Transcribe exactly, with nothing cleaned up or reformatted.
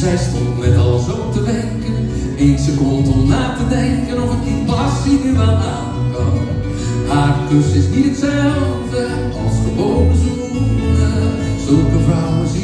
Zij stond net al zo te wenken, één seconde om na te denken of ik die passie nu wel aan kan. Haar kus is niet hetzelfde als gewone zoenen. Zulke vrouwen zien